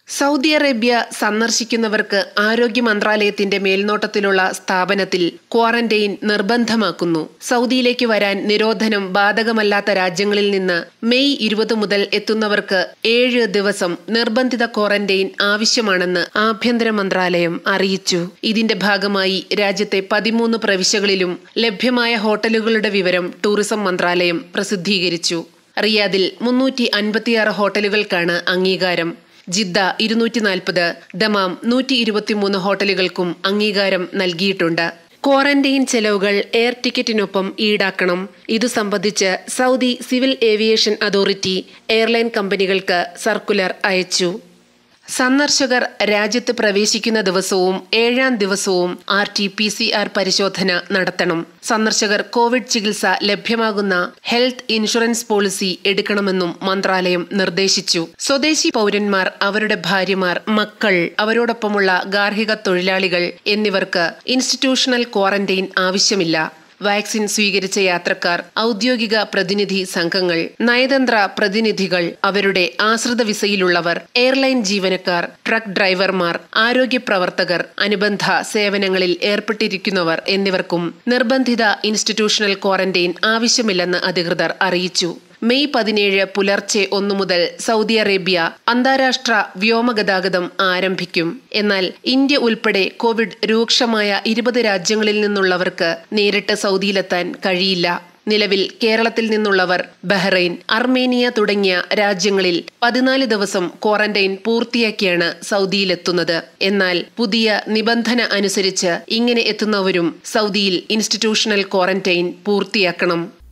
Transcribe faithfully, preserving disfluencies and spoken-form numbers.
Saudi Arabia സന്ദർശിക്കുന്നവർക്ക് ആരോഗ്യ മന്ത്രാലയത്തിന്റെ മേൽനോട്ടത്തിലുള്ള സ്ഥാപനത്തിൽ ക്വാറന്റൈൻ നിർബന്ധമാക്കുന്നു. സൗദിയിലേക്ക് വരാൻ നിരോധനം ബാധകമല്ലാത്ത രാജ്യങ്ങളിൽ നിന്ന് മെയ് ഇരുപത് മുതൽ എത്തുന്നവർക്ക് ഏഴ് ദിവസം നിർബന്ധിത ക്വാറന്റൈൻ ആവശ്യമാണെന്ന് ആഭ്യന്തര മന്ത്രാലയം അറിയിച്ചു. ഇതിന്റെ ഭാഗമായി രാജ്യത്തെ പതിമൂന്ന് പ്രവിശ്യകളിലും ലഭ്യമായ ഹോട്ടലുകളുടെ വിവരം ടൂറിസം മന്ത്രാലയം പ്രസിദ്ധീകരിച്ചു. റിയാദിൽ മുന്നൂറ്റി അൻപത്തിയാറ് ഹോട്ടലുകൾക്കാണ് അംഗീകാരം. ജിദ്ദ ഇരുന്നൂറ്റി നാൽപ്പത്, ദമാം നൂറ്റി ഇരുപത്തിമൂന്ന് ഹോട്ടലുകൾക്കും അംഗീകാരം നൽകിയിട്ടുണ്ട്. ക്വാറന്റൈൻ ചെലവുകൾ എയർ ടിക്കറ്റിനൊപ്പം ഈടാക്കണം. ഇതു സംബന്ധിച്ച് Saudi civil aviation authority airline കമ്പനികൾക്ക് സർക്കുലർ അയച്ചു. സന്ദർശകർ രാജ്യത്ത് പ്രവേശിക്കുന്ന ദിവസവും ഏഴാം ദിവസവും R T P C R പരിശോധന നടത്തണം. സന്ദർശകർ കോവിഡ് ചികിത്സ ലഭ്യമാകുന്ന ഹെൽത്ത് ഇൻഷുറൻസ് പോളിസി എടുക്കണമെന്നും മന്ത്രാലയം നിർദ്ദേശിച്ചു. സ്വദേശി പൗരന്മാർ, അവരുടെ ഭാര്യമാർ, മക്കൾ, അവരോടൊപ്പമുള്ള ഗാർഹിക തൊഴിലാളികൾ എന്നിവർക്ക് ഇൻസ്റ്റിറ്റ്യൂഷണൽ ക്വാറന്റൈൻ ആവശ്യമില്ല. വാക്സിൻ സ്വീകരിച്ച യാത്രക്കാർ, ഔദ്യോഗിക പ്രതിനിധി സംഘങ്ങൾ, നയതന്ത്ര പ്രതിനിധികൾ, അവരുടെ ആശ്രിത വിസയിലുള്ളവർ, എയർലൈൻ ജീവനക്കാർ, ട്രക്ക് ഡ്രൈവർമാർ, ആരോഗ്യ പ്രവർത്തകർ, അനുബന്ധ സേവനങ്ങളിൽ ഏർപ്പെട്ടിരിക്കുന്നവർ എന്നിവർക്കും നിർബന്ധിത ഇൻസ്റ്റിറ്റ്യൂഷണൽ ക്വാറന്റൈൻ ആവശ്യമില്ലെന്ന് അധികൃതർ അറിയിച്ചു. മെയ് പതിനേഴ് പുലർച്ചെ ഒന്നു മുതൽ സൗദി അറേബ്യ അന്താരാഷ്ട്ര വ്യോമഗതാഗതം ആരംഭിക്കും. എന്നാൽ ഇന്ത്യ ഉൾപ്പെടെ കോവിഡ് രൂക്ഷമായ ഇരുപത് രാജ്യങ്ങളിൽ നിന്നുള്ളവർക്ക് നേരിട്ട് സൗദിയിലെത്താൻ കഴിയില്ല. നിലവിൽ കേരളത്തിൽ നിന്നുള്ളവർ ബഹ്റൈൻ, അർമേനിയ തുടങ്ങിയ രാജ്യങ്ങളിൽ പതിനാല് ദിവസം ക്വാറന്റൈൻ പൂർത്തിയാക്കിയാണ് സൗദിയിലെത്തുന്നത്. എന്നാൽ പുതിയ നിബന്ധന അനുസരിച്ച് ഇങ്ങനെ എത്തുന്നവരും സൗദിയിൽ ഇൻസ്റ്റിറ്റ്യൂഷണൽ ക്വാറന്റൈൻ പൂർത്തിയാക്കണം.